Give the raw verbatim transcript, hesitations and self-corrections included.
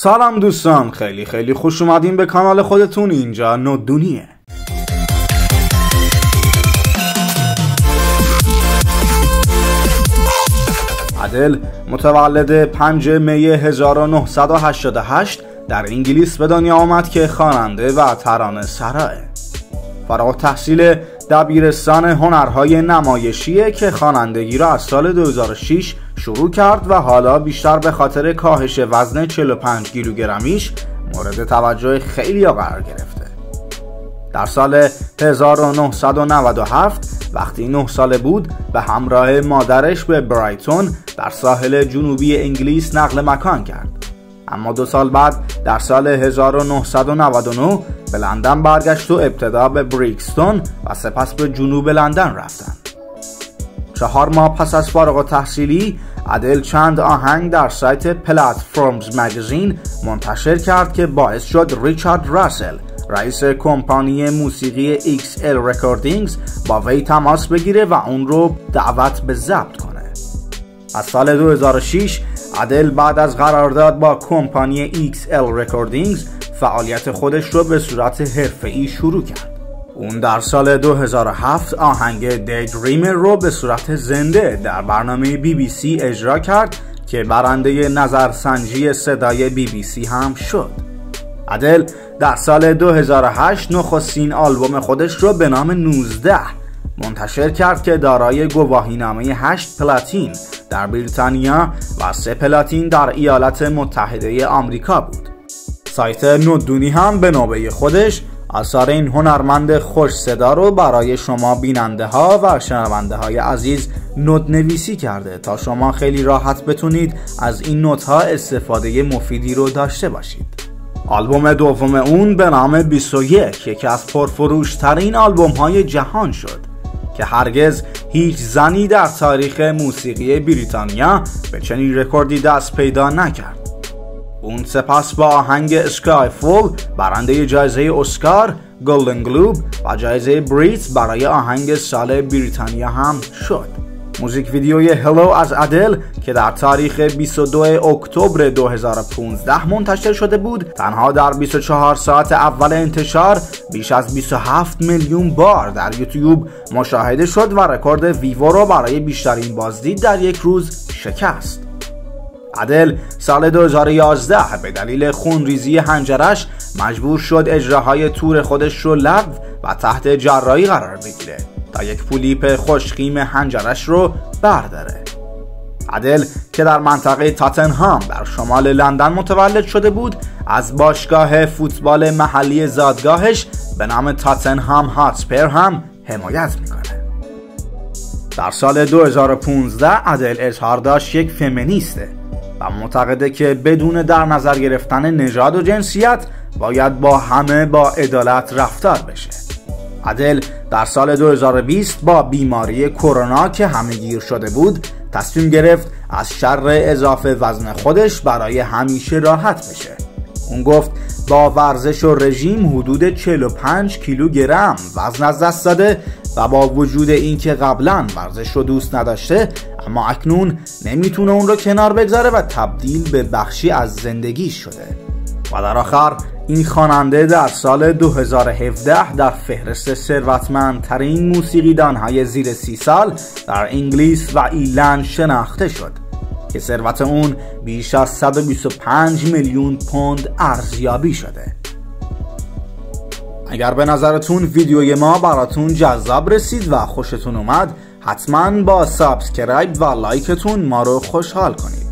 سلام دوستان، خیلی خیلی خوش اومدین به کانال خودتون. اینجا نودونیه. ادل متولد پنجم می هزار و نهصد و هشتاد و هشت در انگلیس به دنیا آمد که خواننده و ترانه سراه. فارغ التحصیل دبیرستان هنرهای نمایشیه که خوانندگی را از سال دو هزار و شش شروع کرد و حالا بیشتر به خاطر کاهش وزن چهل و پنج کیلوگرمیش مورد توجه خیلیا قرار گرفته. در سال هزار و نهصد و نود و هفت وقتی نه ساله بود به همراه مادرش به برایتون در ساحل جنوبی انگلیس نقل مکان کرد. اما دو سال بعد در سال هزار و نهصد و نود و نه به لندن برگشت و ابتدا به بریکستون و سپس به جنوب لندن رفتن. چهار ماه پس از فارغ التحصیلی ادل چند آهنگ در سایت پلتفرمز مگزین منتشر کرد که باعث شد ریچارد راسل رئیس کمپانی موسیقی ایکس ال رکوردینگز با وی تماس بگیره و اون رو دعوت به ضبط کنه. از سال دو هزار و شش ادل بعد از قرارداد با کمپانی ایکس ال رکوردینگز فعالیت خودش رو به صورت حرفه‌ای شروع کرد. اون در سال دو هزار و هفت آهنگ دیدریمر رو به صورت زنده در برنامه بی بی سی اجرا کرد که برنده نظرسنجی صدای بی بی سی هم شد. ادل در سال دو هزار و هشت نخستین آلبوم خودش رو به نام نوزده منتشر کرد که دارای گواهینامه هشت پلاتین در بریتانیا و سه پلاتین در ایالات متحده آمریکا بود. سایت نودونی هم به نوبه خودش آثار این هنرمند خوش صدا رو برای شما بیننده ها و شنونده های عزیز نوت نویسی کرده تا شما خیلی راحت بتونید از این نوت ها استفاده مفیدی رو داشته باشید. آلبوم دوم اون به نام بیست و یک یکی از پرفروش ترین آلبوم های جهان شد که هرگز هیچ زنی در تاریخ موسیقی بریتانیا به چنین رکوردی دست پیدا نکرد. اون سپس با آهنگ اسکای فول برنده جایزه اسکار، گلدن گلوب و جایزه بریت برای آهنگ سال بریتانیا هم شد. موزیک ویدیوی هلو از ادل که در تاریخ بیست و دو اکتبر دو هزار و پانزده منتشر شده بود تنها در بیست و چهار ساعت اول انتشار بیش از بیست و هفت میلیون بار در یوتیوب مشاهده شد و رکورد ویو رو برای بیشترین بازدید در یک روز شکست. ادل سال دو هزار و یازده به دلیل خونریزی حنجرش مجبور شد اجراهای تور خودش رو لغو و تحت جراحی قرار بگیره تا یک پولیپ خوشخیم حنجرش رو برداره. ادل که در منطقه تاتنهام در شمال لندن متولد شده بود از باشگاه فوتبال محلی زادگاهش به نام تاتنهام هاتسپر هم حمایت میکنه. در سال دو هزار و پانزده ادل اظهار داشت یک فمینیسته و معتقده که بدون در نظر گرفتن نژاد و جنسیت باید با همه با عدالت رفتار بشه. ادل در سال دو هزار و بیست با بیماری کرونا که همه‌گیر شده بود تصمیم گرفت از شر اضافه وزن خودش برای همیشه راحت بشه. اون گفت با ورزش و رژیم حدود چهل و پنج کیلوگرم وزن از دست داده و با وجود اینکه قبلا ورزش رو دوست نداشته اما اکنون نمیتونه اون رو کنار بگذاره و تبدیل به بخشی از زندگی شده. و در آخر این خواننده در سال دو هزار و هفده در فهرست ثروتمندترین موسیقیدانهای زیر سی سال در انگلیس و ایرلند شناخته شد که ثروت اون بیش از صد و بیست و پنج میلیون پوند ارزیابی شده. اگر به نظرتون ویدیوی ما براتون جذاب رسید و خوشتون اومد حتما با سابسکرایب و لایکتون ما رو خوشحال کنید.